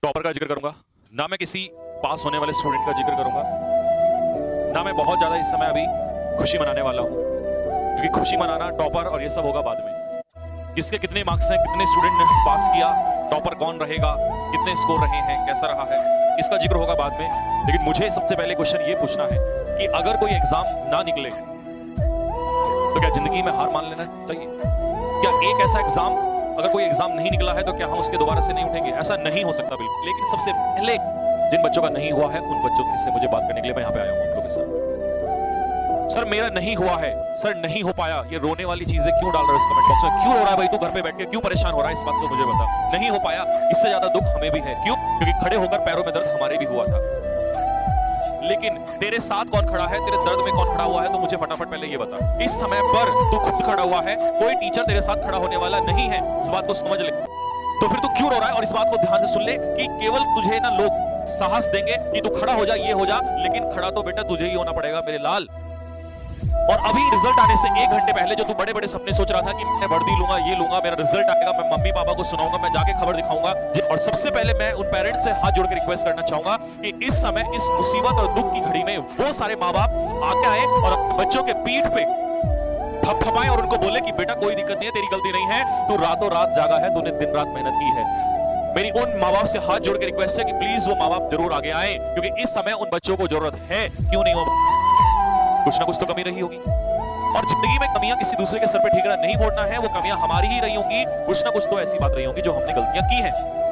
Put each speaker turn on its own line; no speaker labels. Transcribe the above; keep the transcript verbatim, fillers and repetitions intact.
Topper का जिक्र करूंगा, ना मैं किसी पास होने वाले स्टूडेंट का जिक्र करूंगा, ना मैं बहुत ज्यादा इस समय अभी खुशी मनाने वाला हूं, क्योंकि खुशी मनाना, टॉपर और ये सब होगा बाद में। किसके कितने मार्क्स हैं, कितने स्टूडेंट ने पास किया, टॉपर कौन रहेगा, कितने स्कोर रहे हैं, कैसा रहा है, इसका जिक्र होगा बाद में। लेकिन मुझे सबसे पहले क्वेश्चन ये पूछना है कि अगर कोई एग्जाम ना निकले तो क्या जिंदगी में हार मान लेना चाहिए? क्या एक ऐसा एग्जाम, अगर कोई एग्जाम नहीं निकला है तो क्या हम उसके दोबारा से नहीं उठेंगे? ऐसा नहीं हो सकता बिल्कुल। लेकिन सबसे पहले जिन बच्चों का नहीं हुआ है उन बच्चों से मुझे बात करने के लिए मैं यहाँ पे आया हूँ आप लोगों के साथ। सर मेरा नहीं हुआ है, सर नहीं हो पाया, ये रोने वाली चीजें क्यों डाल रहे हो इस कमेंट बॉक्स में? क्यों रो रहा है भाई तू घर पे बैठ के, क्यों परेशान हो रहा है? इस बात को मुझे बता। नहीं हो पाया, इससे ज्यादा दुख हमें भी है। क्यों? क्योंकि खड़े होकर पैरों में दर्द हमारे भी हुआ था। लेकिन तेरे साथ कौन खड़ा है, तेरे दर्द में कौन खड़ा हुआ है, तो मुझे फटाफट पहले ये बता। इस समय पर तू खुद खड़ा हुआ है, कोई टीचर तेरे साथ खड़ा होने वाला नहीं है, इस बात को समझ ले। तो फिर तू क्यों रो रहा है? और इस बात को ध्यान से सुन ले कि केवल तुझे ना लोग साहस देंगे कि तू खड़ा हो जा, ये हो जा, लेकिन खड़ा तो बेटा तुझे ही होना पड़ेगा मेरे लाल। और अभी रिजल्ट आने से एक घंटे पहले जो तू बड़े बड़े सपने सोच रहा था कि मैं वर्दी लूंगा, ये लूंगा, मेरा रिजल्ट आएगा, मैं मम्मी पापा को सुनाऊंगा, मैं जाके खबर दिखाऊंगा। और सबसे पहले मैं उन पेरेंट्स से हाथ जोड़ के रिक्वेस्ट करना चाहूंगा कि इस समय इस मुसीबत और दुख की घड़ी में वो सारे माँ बाप आगे आए और अपने बच्चों के पीठ पे थपथपाएं और उनको बोले कि बेटा कोई दिक्कत नहीं है, तेरी गलती नहीं है, तू रातों रात जागा है, तूने दिन रात मेहनत की है। मेरी उन माँ बाप से हाथ जोड़ के रिक्वेस्ट है कि प्लीज वो माँ बाप जरूर आगे आए, क्योंकि इस समय उन बच्चों को जरूरत है। क्यों नहीं हो? कुछ ना कुछ तो कमी रही होगी, और जिंदगी में कमियां किसी दूसरे के सर पे ठीकरा नहीं फोड़ना है, वो कमियां हमारी ही रही होंगी। कुछ ना कुछ तो ऐसी बात रही होंगी जो हमने गलतियां की हैं।